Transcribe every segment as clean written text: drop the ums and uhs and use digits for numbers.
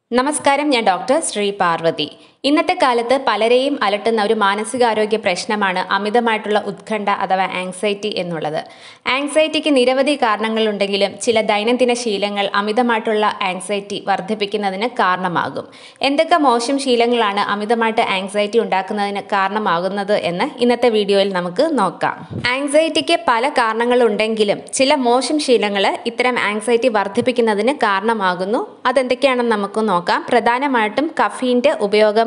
നമസ്കാരം, ഞാൻ ഡോക്ടർ ശ്രീ പാർവതി. ഇന്നത്തെ കാലത്ത് പലരെയും അലട്ടുന്ന ഒരു മാനസികാരോഗ്യ പ്രശ്നമാണ് അമിതമായിട്ടുള്ള ഉത്കണ്ഠ അഥവാ ആങ്സൈറ്റി എന്നുള്ളത്. ആങ്സൈറ്റിക്ക് നിരവധി കാരണങ്ങളുണ്ടെങ്കിലും ചില ദൈനംദിന ശീലങ്ങൾ അമിതമായിട്ടുള്ള ആങ്സൈറ്റി വർദ്ധിപ്പിക്കുന്നതിന് കാരണമാകും. എന്തൊക്കെ മോശം ശീലങ്ങളാണ് അമിതമായിട്ട് ആങ്സൈറ്റി ഉണ്ടാക്കുന്നതിന് കാരണമാകുന്നത് എന്ന് ഇന്നത്തെ വീഡിയോയിൽ നമുക്ക് നോക്കാം. ആങ്സൈറ്റിക്ക് പല കാരണങ്ങളുണ്ടെങ്കിലും ചില മോശം ശീലങ്ങൾ ഇത്തരം ആങ്സൈറ്റി വർദ്ധിപ്പിക്കുന്നതിന് കാരണമാകുന്നു. അതെന്തൊക്കെയാണെന്ന് നമുക്ക് നോക്കാം. പ്രധാനമായിട്ടും കഫീൻ്റെ ഉപയോഗം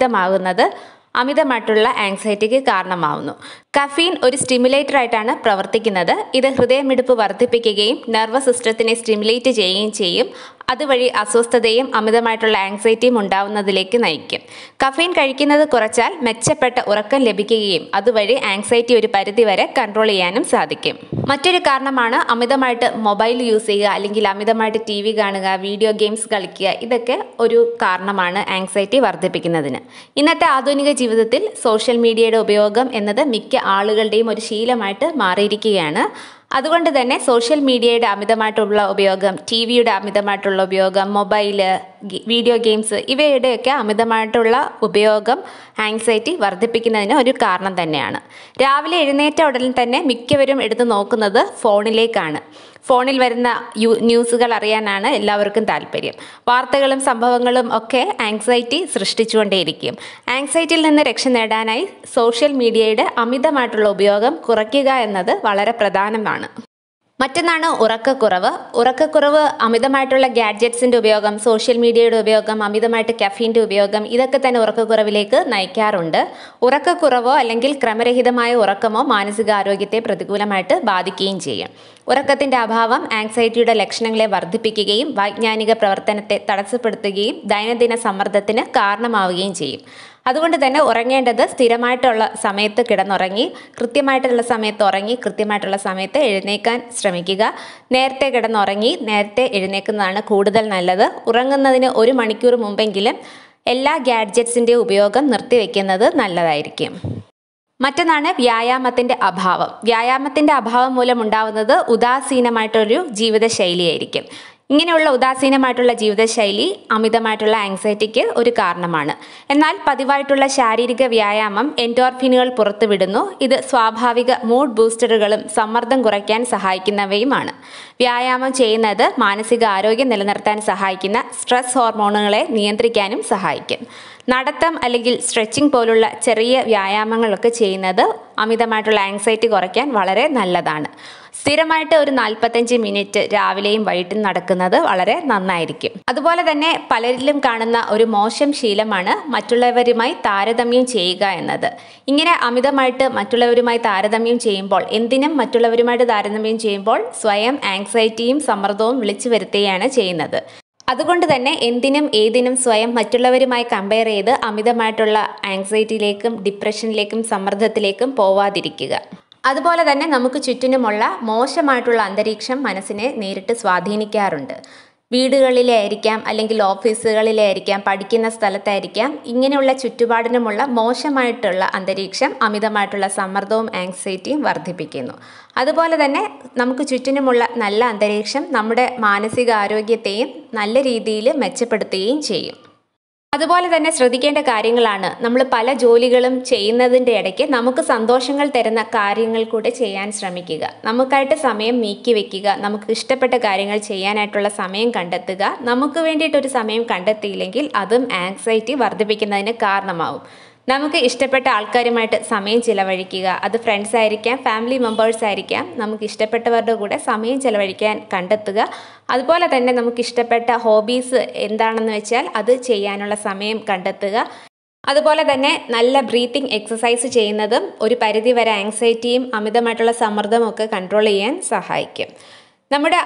അമിതമായിട്ടുള്ള ആങ്സൈറ്റിക്ക് കാരണമാവുന്നു. കഫീൻ ഒരു സ്റ്റിമുലേറ്റർ ആയിട്ടാണ് പ്രവർത്തിക്കുന്നത്. ഇത് ഹൃദയമിടിപ്പ് വർദ്ധിപ്പിക്കുകയും നെർവസ് സിസ്റ്റത്തിനെ സ്റ്റിമുലേറ്റ് ചെയ്യുകയും ചെയ്യും. അതുവഴി അസ്വസ്ഥതയും അമിതമായിട്ടുള്ള ആങ്സൈറ്റിയും ഉണ്ടാവുന്നതിലേക്ക് നയിക്കും. കഫീൻ കഴിക്കുന്നത് കുറച്ചാൽ മെച്ചപ്പെട്ട ഉറക്കം ലഭിക്കുകയും അതുവഴി ആങ്സൈറ്റി ഒരു പരിധിവരെ കൺട്രോൾ ചെയ്യാനും സാധിക്കും. മറ്റൊരു കാരണമാണ് അമിതമായിട്ട് മൊബൈൽ യൂസ് ചെയ്യുക, അല്ലെങ്കിൽ അമിതമായിട്ട് TV കാണുക, വീഡിയോ ഗെയിംസ് കളിക്കുക. ഇതൊക്കെ ഒരു കാരണമാണ് ആങ്സൈറ്റി വർദ്ധിപ്പിക്കുന്നതിന്. ഇന്നത്തെ ആധുനിക ജീവിതത്തിൽ സോഷ്യൽ മീഡിയയുടെ ഉപയോഗം എന്നത് മിക്ക ആളുകളുടെയും ഒരു ശീലമായിട്ട് മാറിയിരിക്കുകയാണ്. അതുകൊണ്ട് തന്നെ സോഷ്യൽ മീഡിയയുടെ അമിതമായിട്ടുള്ള ഉപയോഗം, TVയുടെ അമിതമായിട്ടുള്ള ഉപയോഗം, മൊബൈല്, വീഡിയോ ഗെയിംസ് ഇവയുടെയൊക്കെ അമിതമായിട്ടുള്ള ഉപയോഗം ആങ്സൈറ്റി വർദ്ധിപ്പിക്കുന്നതിന് ഒരു കാരണം തന്നെയാണ്. രാവിലെ എഴുന്നേറ്റ ഉടൻ തന്നെ മിക്കവരും എടുത്ത് നോക്കുന്നത് ഫോണിലേക്കാണ്. ഫോണിൽ വരുന്ന ന്യൂസുകൾ അറിയാനാണ് എല്ലാവർക്കും താല്പര്യം. വാർത്തകളും സംഭവങ്ങളും ഒക്കെ ആങ്സൈറ്റി സൃഷ്ടിച്ചുകൊണ്ടേയിരിക്കും. ആങ്സൈറ്റിയിൽ നിന്ന് രക്ഷ നേടാനായി സോഷ്യൽ മീഡിയയുടെ അമിതമായിട്ടുള്ള ഉപയോഗം കുറയ്ക്കുക എന്നത് വളരെ പ്രധാനമാണ്. മറ്റൊന്നാണ് ഉറക്കക്കുറവ്. അമിതമായിട്ടുള്ള ഗാഡ്ജറ്റ്സിൻ്റെ ഉപയോഗം, സോഷ്യൽ മീഡിയയുടെ ഉപയോഗം, അമിതമായിട്ട് കഫീൻ്റെ ഉപയോഗം, ഇതൊക്കെ തന്നെ ഉറക്കക്കുറവിലേക്ക് നയിക്കാറുണ്ട്. ഉറക്കക്കുറവോ അല്ലെങ്കിൽ ക്രമരഹിതമായ ഉറക്കമോ മാനസികാരോഗ്യത്തെ പ്രതികൂലമായിട്ട് ബാധിക്കുകയും ചെയ്യും. ഉറക്കത്തിൻ്റെ അഭാവം ആങ്സൈറ്റിയുടെ ലക്ഷണങ്ങളെ വർദ്ധിപ്പിക്കുകയും വൈജ്ഞാനിക പ്രവർത്തനത്തെ തടസ്സപ്പെടുത്തുകയും ദൈനംദിന സമ്മർദ്ദത്തിന് കാരണമാവുകയും ചെയ്യും. അതുകൊണ്ട് തന്നെ ഉറങ്ങേണ്ടത് സ്ഥിരമായിട്ടുള്ള സമയത്ത് കിടന്നുറങ്ങി, കൃത്യമായിട്ടുള്ള സമയത്ത് ഉറങ്ങി, കൃത്യമായിട്ടുള്ള സമയത്ത് എഴുന്നേൽക്കാൻ ശ്രമിക്കുക. നേരത്തെ കിടന്നുറങ്ങി നേരത്തെ എഴുന്നേൽക്കുന്നതാണ് കൂടുതൽ നല്ലത്. ഉറങ്ങുന്നതിന് 1 മണിക്കൂർ മുമ്പെങ്കിലും എല്ലാ ഗാഡ്ജറ്റ്സിൻ്റെ ഉപയോഗം നിർത്തിവെക്കുന്നത് നല്ലതായിരിക്കും. മറ്റൊന്നാണ് വ്യായാമത്തിൻ്റെ അഭാവം. വ്യായാമത്തിൻ്റെ അഭാവം മൂലം ഉണ്ടാവുന്നത് ഉദാസീനമായിട്ടൊരു ജീവിതശൈലിയായിരിക്കും. ഇങ്ങനെയുള്ള ഉദാസീനമായിട്ടുള്ള ജീവിതശൈലി അമിതമായിട്ടുള്ള ആങ്സൈറ്റിക്ക് ഒരു കാരണമാണ്. എന്നാൽ പതിവായിട്ടുള്ള ശാരീരിക വ്യായാമം എൻഡോർഫിനുകൾ പുറത്തുവിടുന്നു. ഇത് സ്വാഭാവിക മൂഡ് ബൂസ്റ്ററുകളും സമ്മർദ്ദം കുറയ്ക്കാൻ സഹായിക്കുന്നവയുമാണ്. വ്യായാമം ചെയ്യുന്നത് മാനസിക ആരോഗ്യം നിലനിർത്താൻ സഹായിക്കുന്ന സ്ട്രെസ് ഹോർമോണുകളെ നിയന്ത്രിക്കാനും സഹായിക്കും. നടത്തം അല്ലെങ്കിൽ സ്ട്രെച്ചിങ് പോലുള്ള ചെറിയ വ്യായാമങ്ങളൊക്കെ ചെയ്യുന്നത് അമിതമായിട്ടുള്ള ആങ്സൈറ്റി കുറയ്ക്കാൻ വളരെ നല്ലതാണ്. സ്ഥിരമായിട്ട് ഒരു 45 മിനിറ്റ് രാവിലെയും വൈകിട്ടും നടക്കുന്നത് വളരെ നന്നായിരിക്കും. അതുപോലെ തന്നെ പലരിലും കാണുന്ന ഒരു മോശം ശീലമാണ് മറ്റുള്ളവരുമായി താരതമ്യം ചെയ്യുക എന്നത്. ഇങ്ങനെ അമിതമായിട്ട് മറ്റുള്ളവരുമായി താരതമ്യം ചെയ്യുമ്പോൾ, എന്തിനും മറ്റുള്ളവരുമായിട്ട് താരതമ്യം ചെയ്യുമ്പോൾ സ്വയം ആങ്സൈറ്റിയും സമ്മർദ്ദവും വിളിച്ചു വരുത്തുകയാണ് ചെയ്യുന്നത്. അതുകൊണ്ട് തന്നെ എന്തിനും ഏതിനും സ്വയം മറ്റുള്ളവരുമായി കമ്പയർ ചെയ്ത് അമിതമായിട്ടുള്ള ആങ്സൈറ്റിയിലേക്കും ഡിപ്രഷനിലേക്കും സമ്മർദ്ദത്തിലേക്കും പോവാതിരിക്കുക. അതുപോലെ തന്നെ നമുക്ക് ചുറ്റിനുമുള്ള മോശമായിട്ടുള്ള അന്തരീക്ഷം മനസ്സിനെ നേരിട്ട് സ്വാധീനിക്കാറുണ്ട്. വീടുകളിലായിരിക്കാം, അല്ലെങ്കിൽ ഓഫീസുകളിലായിരിക്കാം, പഠിക്കുന്ന സ്ഥലത്തായിരിക്കാം. ഇങ്ങനെയുള്ള ചുറ്റുപാടിനുമുള്ള മോശമായിട്ടുള്ള അന്തരീക്ഷം അമിതമായിട്ടുള്ള സമ്മർദ്ദവും ആങ്സൈറ്റിയും വർദ്ധിപ്പിക്കുന്നു. അതുപോലെ തന്നെ നമുക്ക് ചുറ്റിനുമുള്ള നല്ല അന്തരീക്ഷം നമ്മുടെ മാനസികാരോഗ്യത്തെയും നല്ല രീതിയിൽ മെച്ചപ്പെടുത്തുകയും ചെയ്യും. അതുപോലെ തന്നെ ശ്രദ്ധിക്കേണ്ട കാര്യങ്ങളാണ്, നമ്മൾ പല ജോലികളും ചെയ്യുന്നതിൻ്റെ ഇടയ്ക്ക് നമുക്ക് സന്തോഷങ്ങൾ തരുന്ന കാര്യങ്ങൾ കൂടെ ചെയ്യാൻ ശ്രമിക്കുക. നമുക്കായിട്ട് സമയം നീക്കി വെക്കുക. നമുക്ക് ഇഷ്ടപ്പെട്ട കാര്യങ്ങൾ ചെയ്യാനായിട്ടുള്ള സമയം കണ്ടെത്തുക. നമുക്ക് വേണ്ടിയിട്ടൊരു സമയം കണ്ടെത്തിയില്ലെങ്കിൽ അതും ആങ്സൈറ്റി വർദ്ധിപ്പിക്കുന്നതിന് കാരണമാവും. നമുക്ക് ഇഷ്ടപ്പെട്ട ആൾക്കാരുമായിട്ട് സമയം ചിലവഴിക്കുക. അത് ഫ്രണ്ട്സ് ആയിരിക്കാം, ഫാമിലി മെമ്പേഴ്സ് ആയിരിക്കാം. നമുക്ക് ഇഷ്ടപ്പെട്ടവരുടെ കൂടെ സമയം ചിലവഴിക്കാൻ കണ്ടെത്തുക. അതുപോലെ തന്നെ നമുക്ക് ഇഷ്ടപ്പെട്ട ഹോബീസ് എന്താണെന്ന് വെച്ചാൽ അത് ചെയ്യാനുള്ള സമയം കണ്ടെത്തുക. അതുപോലെ തന്നെ നല്ല ബ്രീത്തിങ് എക്സസൈസ് ചെയ്യുന്നതും ഒരു പരിധിവരെ ആങ്സൈറ്റിയും അമിതമായിട്ടുള്ള സമ്മർദ്ദവും ഒക്കെ കൺട്രോൾ ചെയ്യാൻ സഹായിക്കും. നമ്മുടെ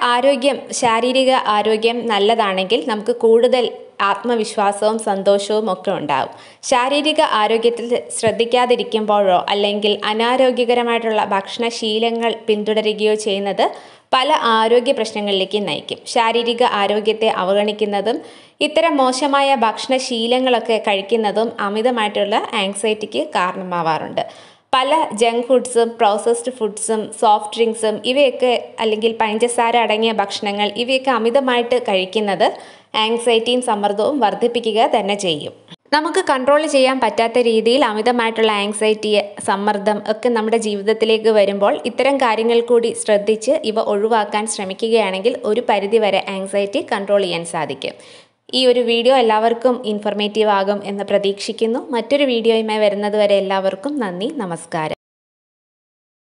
ശാരീരിക ആരോഗ്യം നല്ലതാണെങ്കിൽ നമുക്ക് കൂടുതൽ ആത്മവിശ്വാസവും സന്തോഷവും ഒക്കെ ഉണ്ടാകും. ശാരീരിക ആരോഗ്യത്തിൽ ശ്രദ്ധിക്കാതിരിക്കുമ്പോഴോ അല്ലെങ്കിൽ അനാരോഗ്യകരമായിട്ടുള്ള ഭക്ഷണശീലങ്ങൾ പിന്തുടരുകയോ ചെയ്യുന്നത് പല ആരോഗ്യ പ്രശ്നങ്ങളിലേക്ക് നയിക്കും. ശാരീരിക ആരോഗ്യത്തെ അവഗണിക്കുന്നതും ഇത്തരം മോശമായ ഭക്ഷണശീലങ്ങളൊക്കെ കഴിക്കുന്നതും അമിതമായിട്ടുള്ള ആങ്സൈറ്റിക്ക് കാരണമാവാറുണ്ട്. പല ജങ്ക് ഫുഡ്സും പ്രോസസ്ഡ് ഫുഡ്സും സോഫ്റ്റ് ഡ്രിങ്ക്സും ഇവയൊക്കെ അല്ലെങ്കിൽ പഞ്ചസാര അടങ്ങിയ ഭക്ഷണങ്ങൾ ഇവയൊക്കെ അമിതമായിട്ട് കഴിക്കുന്നത് ആങ്സൈറ്റിയും സമ്മർദ്ദവും വർദ്ധിപ്പിക്കുക തന്നെ ചെയ്യും. നമുക്ക് കൺട്രോൾ ചെയ്യാൻ പറ്റാത്ത രീതിയിൽ അമിതമായിട്ടുള്ള ആങ്സൈറ്റി, സമ്മർദ്ദം ഒക്കെ നമ്മുടെ ജീവിതത്തിലേക്ക് വരുമ്പോൾ ഇത്തരം കാര്യങ്ങൾ കൂടി ശ്രദ്ധിച്ച് ഇവ ഒഴിവാക്കാൻ ശ്രമിക്കുകയാണെങ്കിൽ ഒരു പരിധിവരെ ആങ്സൈറ്റി കൺട്രോൾ ചെയ്യാൻ സാധിക്കും. ഈ ഒരു വീഡിയോ എല്ലാവർക്കും ഇൻഫർമേറ്റീവ് ആകും എന്ന് പ്രതീക്ഷിക്കുന്നു. മറ്റൊരു വീഡിയോയുമായി വരുന്നത് വരെ എല്ലാവർക്കും നന്ദി, നമസ്കാരം.